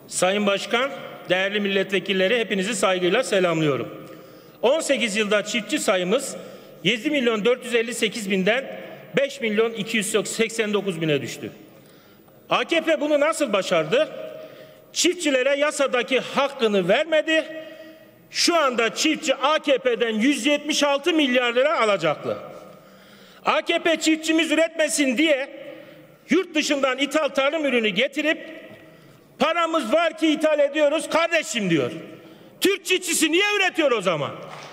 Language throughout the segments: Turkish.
Sayın Başkan, değerli milletvekilleri, hepinizi saygıyla selamlıyorum. 18 yılda çiftçi sayımız 7.458.000'den 5.289.000'e düştü. AKP bunu nasıl başardı? Çiftçilere yasadaki hakkını vermedi. Şu anda çiftçi AKP'den 176 milyar lira alacaklı. AKP çiftçimiz üretmesin diye yurt dışından ithal tarım ürünü getirip paramız var ki ithal ediyoruz kardeşim diyor. Türk çiftçisi niye üretiyor o zaman?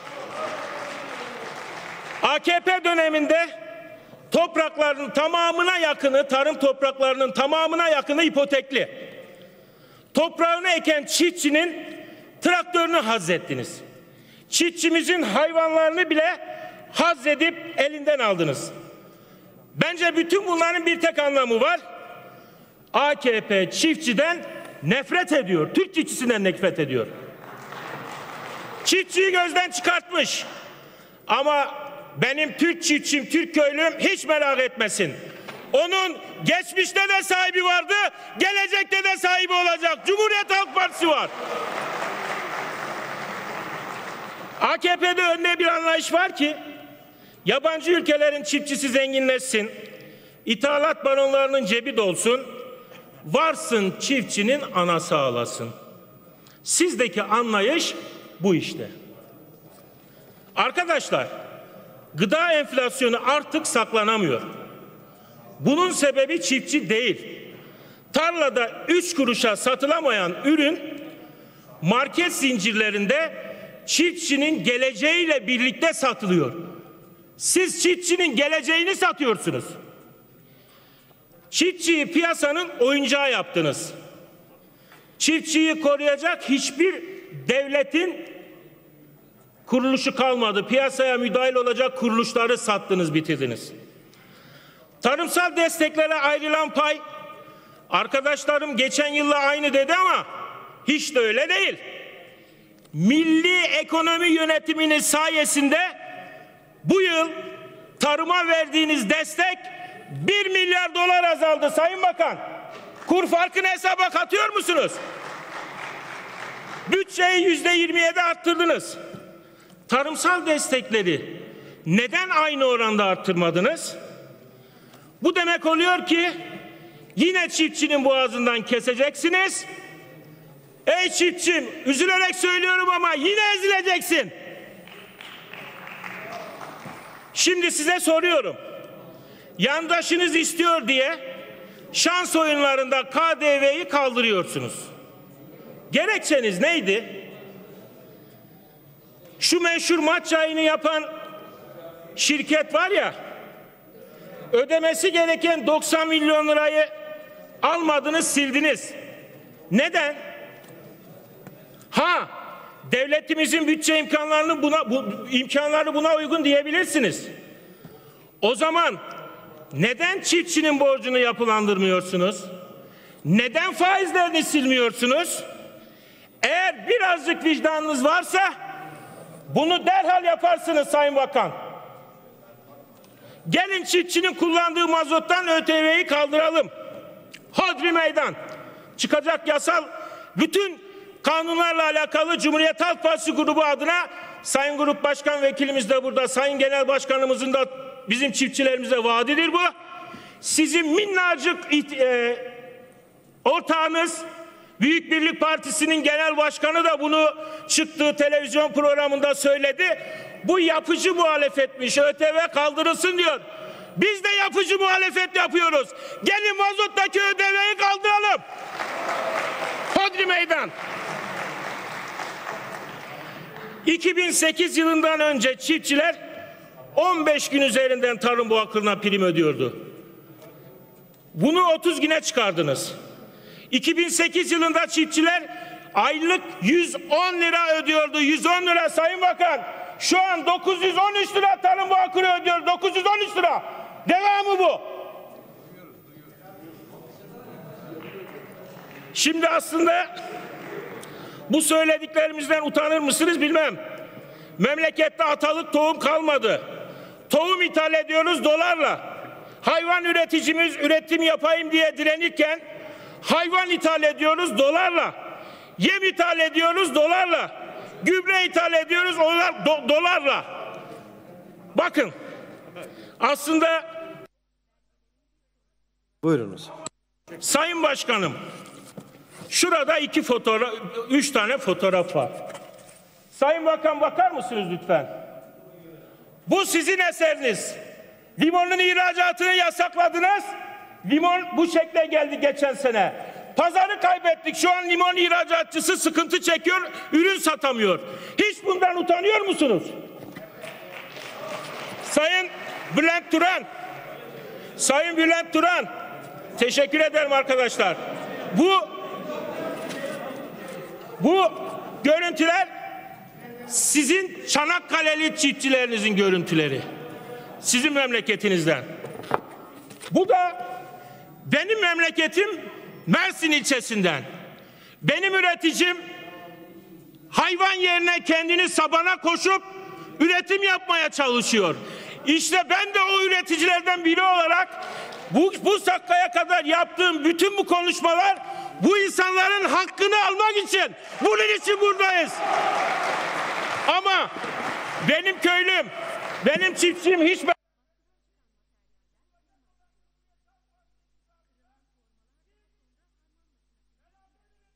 AKP döneminde toprakların tamamına yakını, tarım topraklarının tamamına yakını ipotekli. Toprağını eken çiftçinin traktörünü hazzettiniz. Çiftçimizin hayvanlarını bile hazzedip elinden aldınız. Bence bütün bunların bir tek anlamı var. AKP çiftçiden nefret ediyor. Türk çiftçisinden nefret ediyor. Çiftçiyi gözden çıkartmış. Ama benim Türk çiftçim, Türk köylüm hiç merak etmesin. Onun geçmişte de sahibi vardı, gelecekte de sahibi olacak. Cumhuriyet Halk Partisi var. AKP'de önde bir anlayış var ki yabancı ülkelerin çiftçisi zenginleşsin, ithalat baronlarının cebi dolsun, varsın çiftçinin anası ağlasın. Sizdeki anlayış bu işte. Arkadaşlar, gıda enflasyonu artık saklanamıyor. Bunun sebebi çiftçi değil. Tarlada 3 kuruşa satılamayan ürün market zincirlerinde çiftçinin geleceğiyle birlikte satılıyor. Siz çiftçinin geleceğini satıyorsunuz. Çiftçiyi piyasanın oyuncağı yaptınız. Çiftçiyi koruyacak hiçbir devletin kuruluşu kalmadı. Piyasaya müdahil olacak kuruluşları sattınız, bitirdiniz. Tarımsal desteklere ayrılan pay, arkadaşlarım geçen yılla aynı dedi ama hiç de öyle değil. Milli ekonomi yönetiminin sayesinde bu yıl tarıma verdiğiniz destek 1 milyar dolar azaldı Sayın Bakan. Kur farkını hesaba katıyor musunuz? Bütçeyi %27 arttırdınız. Tarımsal destekleri neden aynı oranda arttırmadınız? Bu demek oluyor ki yine çiftçinin boğazından keseceksiniz. Ey çiftçim, üzülerek söylüyorum ama yine ezileceksin. Şimdi size soruyorum. Yandaşınız istiyor diye şans oyunlarında KDV'yi kaldırıyorsunuz. Gerekçeniz neydi? Şu meşhur maç yayını yapan şirket var ya, ödemesi gereken 90 milyon lirayı almadınız, sildiniz. Neden? Devletimizin bütçe imkanları buna uygun diyebilirsiniz. O zaman neden çiftçinin borcunu yapılandırmıyorsunuz? Neden faizlerini silmiyorsunuz? Eğer birazcık vicdanınız varsa bunu derhal yaparsınız Sayın Bakan. Gelin çiftçinin kullandığı mazottan ÖTV'yi kaldıralım. Hodri meydan. Çıkacak yasal bütün kanunlarla alakalı Cumhuriyet Halk Partisi grubu adına Sayın Grup Başkan Vekilimiz de burada, Sayın Genel Başkanımızın da bizim çiftçilerimize vaadidir bu. Sizin minnacık ortağınız Büyük Birlik Partisi'nin genel başkanı da bunu çıktığı televizyon programında söyledi. Bu yapıcı muhalefetmiş, ÖTV kaldırılsın diyor. Biz de yapıcı muhalefet yapıyoruz. Gelin mazottaki ÖTV'yi kaldıralım. Hodri meydan. 2008 yılından önce çiftçiler 15 gün üzerinden tarım boğaklarına prim ödüyordu. Bunu 30 güne çıkardınız. 2008 yılında çiftçiler aylık 110 lira ödüyordu. 110 lira Sayın Bakan. Şu an 913 lira tarım boğakları ödüyor. 913 lira. Devamı bu. Şimdi aslında bu söylediklerimizden utanır mısınız bilmem. Memlekette atalık tohum kalmadı. Tohum ithal ediyoruz dolarla. Hayvan üreticimiz üretim yapayım diye direnirken hayvan ithal ediyoruz dolarla. Yem ithal ediyoruz dolarla. Gübre ithal ediyoruz dolarla. Bakın aslında buyurunuz. Sayın Başkanım, şurada 3 tane fotoğraf var. Sayın Bakan bakar mısınız lütfen? Bu sizin eseriniz. Limonun ihracatını yasakladınız. Limon bu şekle geldi geçen sene. Pazarı kaybettik. Şu an limon ihracatçısı sıkıntı çekiyor, ürün satamıyor. Hiç bundan utanıyor musunuz? Sayın Bülent Turan, teşekkür ederim arkadaşlar. Bu görüntüler sizin Çanakkale'li çiftçilerinizin görüntüleri. Sizin memleketinizden. Bu da benim memleketim Mersin ilçesinden. Benim üreticim hayvan yerine kendini sabana koşup üretim yapmaya çalışıyor. İşte ben de o üreticilerden biri olarak bu dakikaya kadar yaptığım bütün bu konuşmalar bu insanların hakkını almak için, bunun için buradayız. Ama benim köylüm, benim çiftçim hiç